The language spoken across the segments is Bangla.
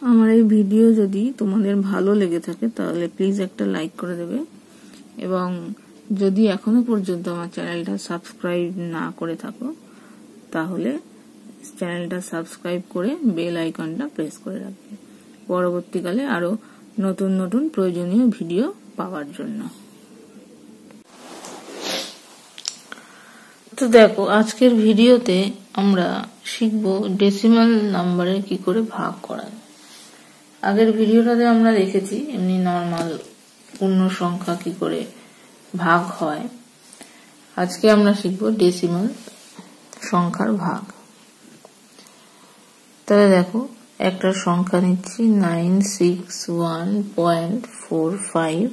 আমার এই ভিডিও যদি তোমাদের ভালো লেগে থাকে তাহলে প্লিজ একটা লাইক করে দেবে এবং যদি এখনো পর্যন্ত আমার চ্যানেলটা সাবস্ক্রাইব না করে থাকো তাহলে চ্যানেলটা সাবস্ক্রাইব করে বেল আইকনটা প্রেস করে রাখবে পরবর্তীকালে আরো নতুন নতুন প্রয়োজনীয় ভিডিও পাওয়ার জন্য। তো দেখো আজকের ভিডিওতে আমরা শিখবো ডেসিমাল নাম্বারে কি করে ভাগ করা। আগের ভিডিওটাতে আমরা দেখেছি এমনি নরমাল পূর্ণ সংখ্যা কি করে ভাগ হয়। আজকে আমরা শিখবো ডেসিমাল সংখ্যার ভাগ। তাহলে দেখো একটা সংখ্যা নিচ্ছি 961.45,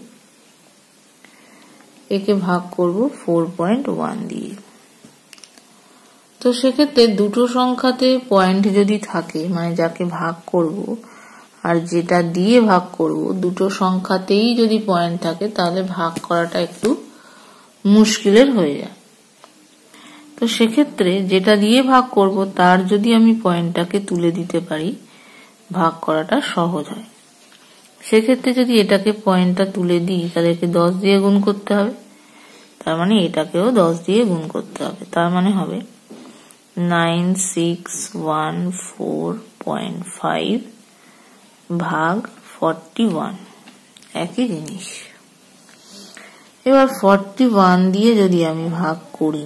একে ভাগ করব 4.1 দিয়ে। তো সেক্ষেত্রে দুটো সংখ্যাতে পয়েন্ট যদি থাকে মানে যাকে ভাগ করব আর যেটা দিয়ে ভাগ করব দুটো সংখ্যাতেই যদি পয়েন্ট থাকে তাহলে ভাগ করাটা একটু মুশকিলের হয়ে যায়। তো সেক্ষেত্রে যেটা দিয়ে ভাগ করব তার যদি আমি পয়েন্টটাকে তুলে দিতে পারি ভাগ করাটা সহজ হয়। সেক্ষেত্রে যদি এটাকে পয়েন্টটা তুলে দিই তাহলে একে 10 দিয়ে গুণ করতে হবে, তার মানে এটাকেও 10 দিয়ে গুণ করতে হবে, তার মানে হবে 9614.5 ভাগ 41, একই জিনিস। এবার 41 দিয়ে যদি আমি ভাগ করি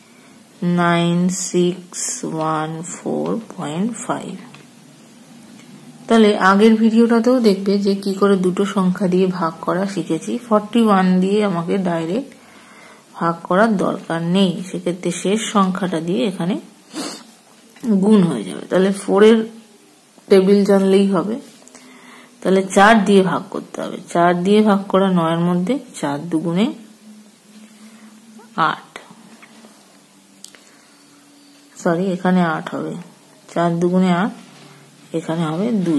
9614.5, তাহলে আগের ভিডিওটাতেও দেখবে যে কি করে দুটো সংখ্যা দিয়ে ভাগ করা শিখেছি। 41 দিয়ে আমাকে ডাইরেক্ট ভাগ করার দরকার নেই, সেক্ষেত্রে শেষ সংখ্যাটা দিয়ে এখানে গুণ হয়ে যাবে। তাহলে 4 এর টেবিল জানলেই হবে। তাহলে 4 দিয়ে ভাগ করতে হবে, 4 দিয়ে ভাগ করা 9 এর মধ্যে 4 দুগুণে 8, সরি এখানে 8 হবে, 4 দুগুণে 8, এখানে হবে 2।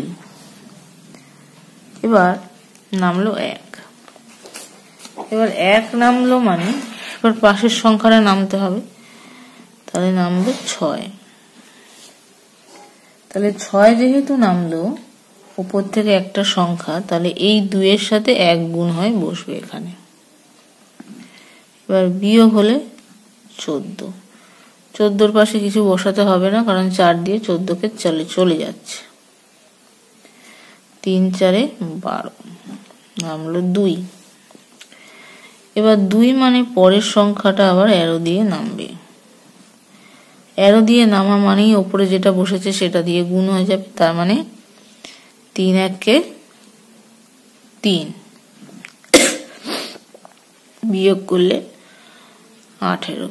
এবার নামলো 1, এবার 1 নামলো মানে এবার পাশের সংখ্যাটা নামতে হবে, তাহলে নামবে 6। তাহলে 6 যেহেতু নামলো উপর থেকে একটা সংখ্যা, তাহলে এই 2 এর সাথে 1 গুণ হয় বসবে এখানে। এবার বিয়োগ হলে 14, 14 পাশে কিছু বসাতে হবে না কারণ 4 দিয়ে 14 কে চলে যাচ্ছে। 3 4 12 নামলো 2। এবার 2 মানে পরের সংখ্যাটা আবার অ্যারো দিয়ে নামবে। অ্যারো দিয়ে নামা মানেই উপরে যেটা বসেছে সেটা দিয়ে গুণ হয়ে যাবে, তার মানে 3 1 3 বিয়োগ করলে 18।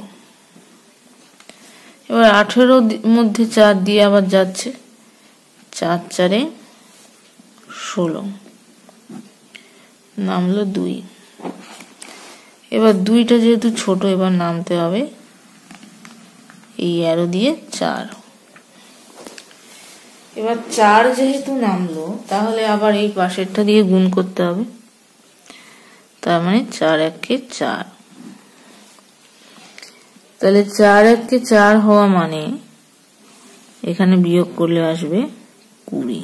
এবার 18 মধ্যে 4 দিয়ে আবার যাচ্ছে, 4 4 16 নামলো 2। এবার 2টা যেহেতু ছোট এবার নামতে হবে এই অ্যারো দিয়ে 4। এবার 4 যেহেতু নামলো তাহলে আবার এই পাশেরটা দিয়ে গুণ করতে হবে, তার মানে 4 1 4। তাহলে 4 1 4 হওয়া মানে এখানে বিয়োগ করলে আসবে 20,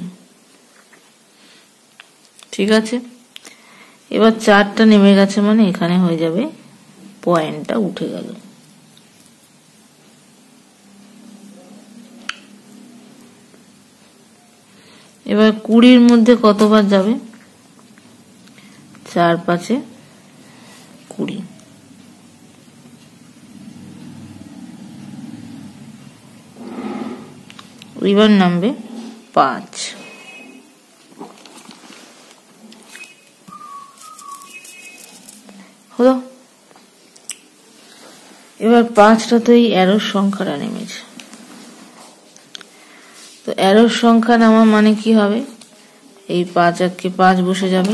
ঠিক আছে। এবার 4টা নেমে গেছে মানে এখানে হয়ে যাবে পয়েন্টটা উঠে গেল। এবার 20 মধ্যে কতবার যাবে, 4 5 20, এবার নামবে 5। হলো। এবার 5টা তো এই অ্যারোর সংখ্যাটা নেমেছে, তো অ্যারোর সংখ্যা নামা মানে কি হবে, এই 5 1 5 বসে যাবে,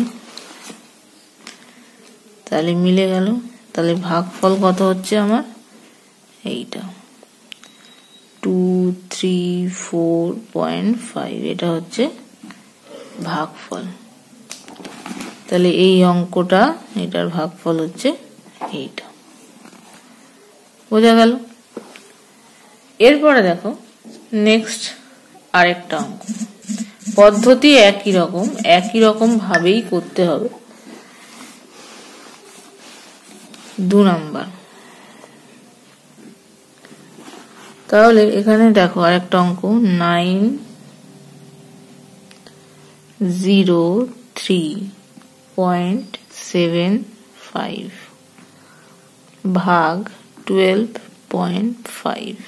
তাহলে মিলে গেল। তাহলে ভাগফল কত হচ্ছে আমার, এইটা 234.5, এটা হচ্ছে ভাগফল। তাহলে এই অঙ্কটা এটার ভাগফল হচ্ছে এইটা, বোঝা গেল। এরপরে দেখো নেক্সট আরেকটা অঙ্ক। পদ্ধতি একই রকম ভাবেই করতে হবে। 2 নাম্বার। তাহলে এখানে দেখো আরেকটা অঙ্ক 903.75 ভাগ 12.5।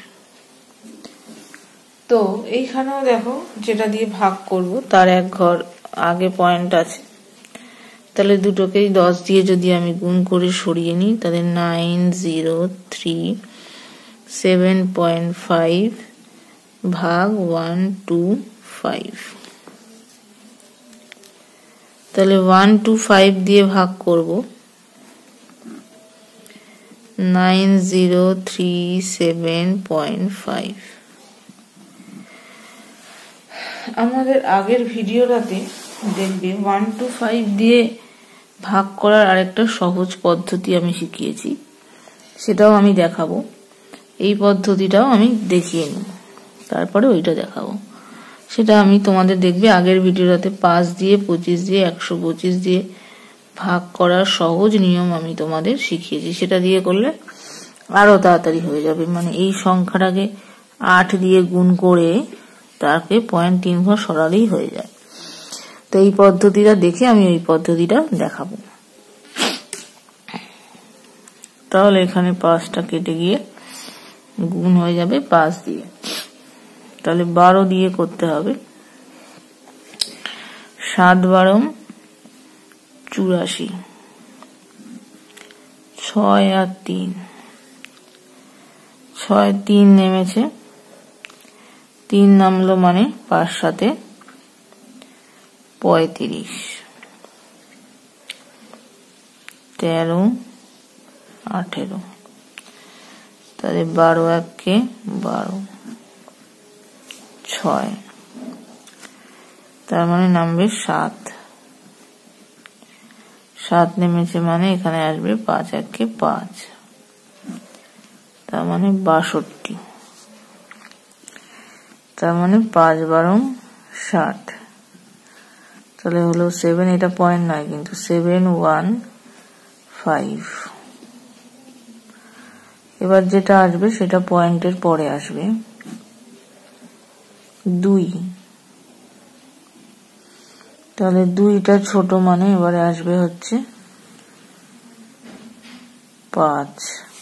তো এইখানেও দেখো যেটা দিয়ে ভাগ করব তার এক ঘর আগে পয়েন্ট আছে, তাহলে দুটোকেই 10 দিয়ে যদি আমি গুণ করে সরিয়ে নিই তাহলে 903.7.5 ভাগ 125। তাহলে 125 দিয়ে ভাগ করব 9037.5। আমাদের আগের ভিডিওটাতে দেখবে 125 দিয়ে ভাগ করার আরেকটা সহজ পদ্ধতি আমি শিখিয়েছি, সেটাও আমি দেখাবো। এই পদ্ধতিটাও আমি দেখিয়ে নেব, তারপরে ওইটা দেখাবো। সেটা আমি তোমাদের দেখবে আগের ভিডিওটাতে 5 দিয়ে 25 দিয়ে 125 দিয়ে ভাগ করার সহজ নিয়ম আমি তোমাদের শিখিয়েছি। সেটা দিয়ে করলে আরো তাড়াতাড়ি হয়ে যাবে। মানে এই সংখ্যাটাকে 8 দিয়ে গুণ করে তাকে 0.3 ঘর সরালেই হয়ে যায়। তো এই পদ্ধতিটা দেখে আমি ওই পদ্ধতিটা দেখাবো। তাহলে এখানে 5টা কেটে গিয়ে গুণ হয়ে যাবে 5 দিয়ে। তাহলে 12 দিয়ে করতে হবে। 7 12 84, 6 আর 3, 6 3 নেমেছে, 3 নামলো মানে 5 7 35, 13 18। তাহলে 12 1 12, 6, তার মানে নামবে 7। 7 নেমেছে মানে এখানে আসবে 5 1 5, তার মানে 62। তার মানে 5 12 60। তাহলে হলো 7, এটা পয়েন্ট নয় কিন্তু 715। এবার যেটা আসবে সেটা পয়েন্টের পরে আসবে 2। তাহলে 2টা ছোট মানে এবারে আসবে হচ্ছে 5।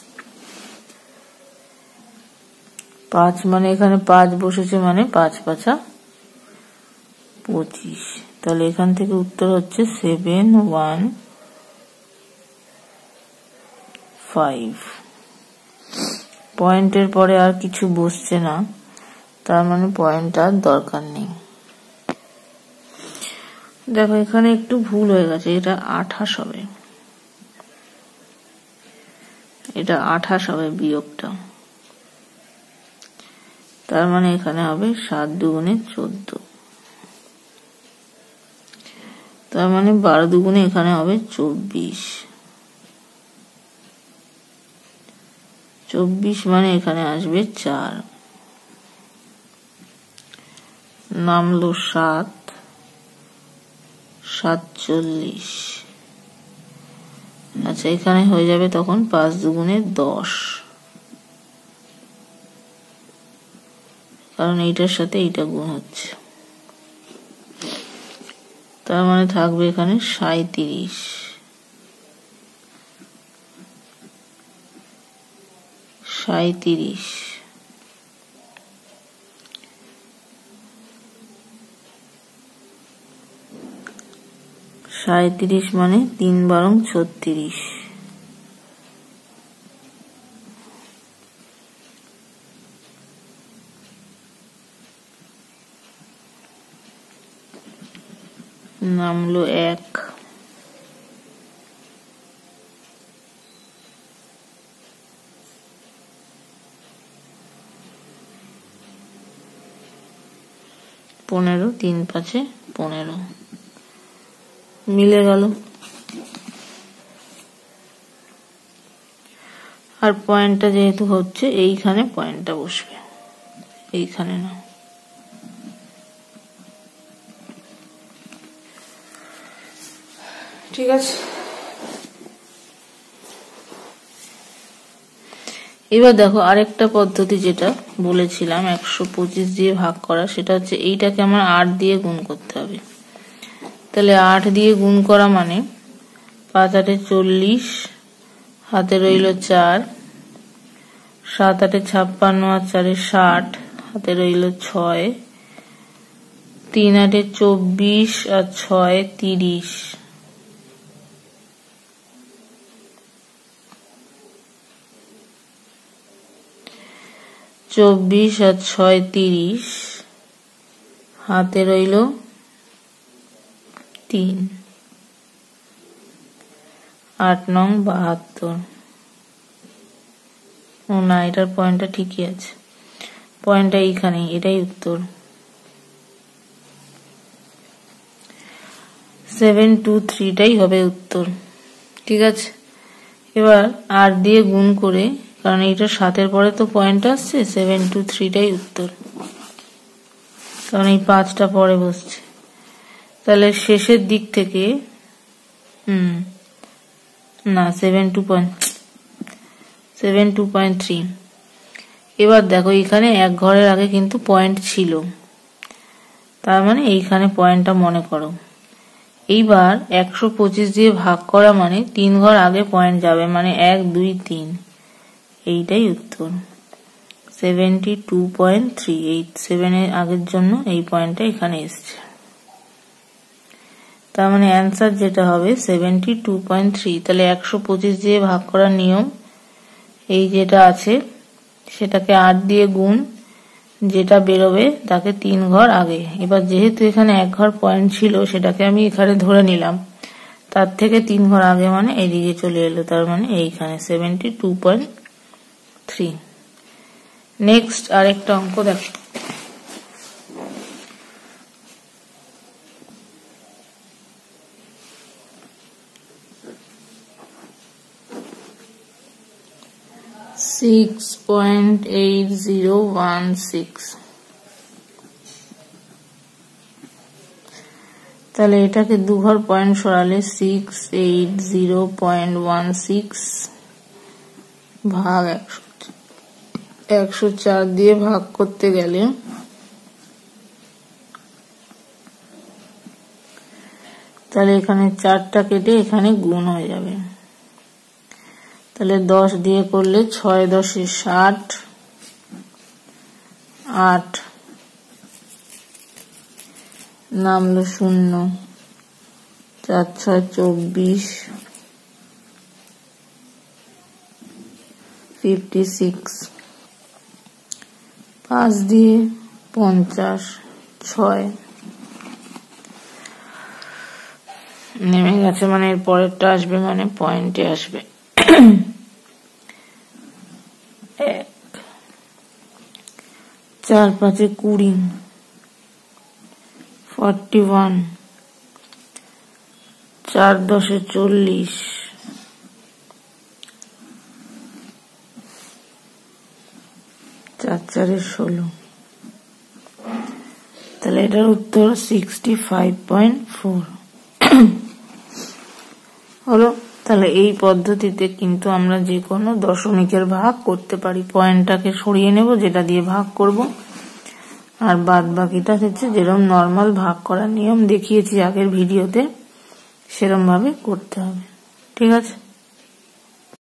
5 মানে এখানে 5 বসেছে মানে 5 5 25। তাহলে এখান থেকে উত্তর হচ্ছে 715। পয়েন্টের পরে আর কিছু বসছে না, তার মানে পয়েন্ট আর দরকার নেই। দেখো এখানে একটু ভুল হয়ে গেছে, এটা 28 হবে, এটা 28 হবে বিয়োগটা। তার মানে এখানে হবে 7 2 14। তার মানে 12 2 এখানে হবে 24। 24 মানে এখানে আসবে 4। নামলো 7 47। আচ্ছা এখানে হয়ে যাবে তখন 5 2 10, কারণ এইটার সাথে এইটা গুণ হচ্ছে। তার মানে থাকবে এখানে 37। 37 মানে 3 12 36। নামলো 1। পনেরো 3 5 15 মিলে গেল। আর পয়েন্টটা যেহেতু হচ্ছে এইখানে পয়েন্টটা বসবে, এইখানে না। ঠিক আছে, এবার দেখো আরেকটা পদ্ধতি যেটা বলেছিলাম 125 দিয়ে ভাগ করা, সেটা হচ্ছে এইটাকে আমার 8 দিয়ে গুণ করতে হবে। তাহলে 8 দিয়ে গুণ করা মানে 5 8 40, হাতে রইল 4, 7 8 56 আর 4 60, হাতে রইল 6, 3 8 24 আর 6 30, 24 আর 6 30, হাতে রইল 3, 8 9 72। ও না, এটার পয়েন্টটা ঠিকই আছে, পয়েন্টটা এইখানে, এটাই উত্তর। 723টাই হবে উত্তর। ঠিক আছে, এবার 8 দিয়ে গুণ করে, কারণ এইটা 7-এর পরে তো পয়েন্ট আসছে, 723টাই উত্তর, কারণ এই 5টা পরে বসছে। তাহলে শেষের দিক থেকে না 72.3। এবার দেখো এখানে এক ঘরের আগে কিন্তু পয়েন্ট ছিল, তার মানে এইখানে পয়েন্টটা মনে করো। এইবার 125 দিয়ে ভাগ করা মানে 3 ঘর আগে পয়েন্ট যাবে, মানে 1 2 3, এইটাই উত্তর 72.3। এই 7-এর আগের জন্য এই পয়েন্টটা এখানে এসছে, তার মানে অ্যান্সার যেটা হবে 72.3। তাহলে 125 দিয়ে ভাগ করার নিয়ম এই যেটা আছে সেটাকে 8 দিয়ে গুণ, যেটা বেরোবে তাকে 3 ঘর আগে। এবার যেহেতু এখানে 1 ঘর পয়েন্ট ছিল, সেটাকে আমি এখানে ধরে নিলাম, তার থেকে 3 ঘর আগে মানে এদিকে চলে এলো, তার মানে এইখানে 72.3। নেক্সট আরেকটা অঙ্ক দেখো। (6.8016) তাহলে এটাকে 2 ঘর পয়েন্ট সরালে 680.16 ভাগ 104 দিয়ে ভাগ করতে গেলে তাহলে এখানে 4টা কেটে এখানে গুণ হয়ে যাবে। তাহলে 10 দিয়ে করলে 6 10 60, 8 নামলো 0, 4 6 24, 56, 5 দিয়ে 50, 6 নেমে গেছে, মানে এর পরেরটা আসবে, মানে পয়েন্টে আসবে। 4 5 20, 41, 4 10 40, 4 4 16। তাহলে এটার উত্তর 65.4 হলো। তাহলে এই পদ্ধতিতে কিন্তু আমরা যে কোনো দশমিকের ভাগ করতে পারি। পয়েন্টটাকে সরিয়ে নেব, যেটা দিয়ে ভাগ করব, আর বাদ বাকিটা হচ্ছে যেরকম নর্মাল ভাগ করার নিয়ম দেখিয়েছি আগের ভিডিওতে, সেরকম ভাবে করতে হবে। ঠিক আছে।